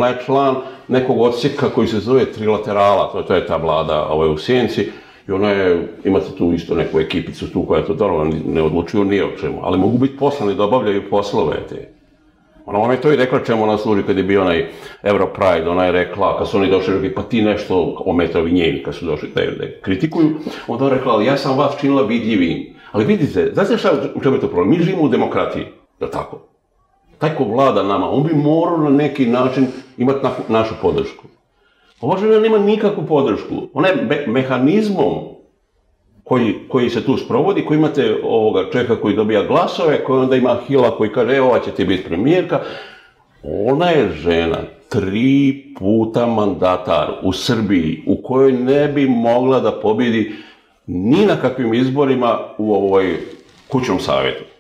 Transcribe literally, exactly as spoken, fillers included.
Ona je član nekog odsjeka koji se zove Trilaterala, to je ta vlada u Sjenci, i ona je, imate tu isto neku ekipicu tu koja to dobro ne odlučuju ni o čemu, ali mogu biti poslani da obavljaju poslove te. Ona vam je to i rekla čemu ona služi kad je bio onaj Europride, ona je rekla, kad su oni došli, rekli, pa ti nešto ometovi njeni, kad su došli da je kritikuju, onda ona rekla, ali ja sam vas činila vidljivim. Ali vidite, znate šta u čemu je to problem? Mi živimo u demokratiji, da tako? Taj ko vlada nama, on bi morao na neki način imati našu podršku. Ova žena nema nikakvu podršku. Ona je mehanizmom koji se tu sprovodi, koji imate ovoga čovjeka koji dobija glasove, koji onda ima Hila koji kaže, evo, ova će ti biti premijerka. Ona je žena, tri puta mandatar u Srbiji, u kojoj ne bi mogla da pobjedi ni na kakvim izborima u ovoj kućnom savjetu.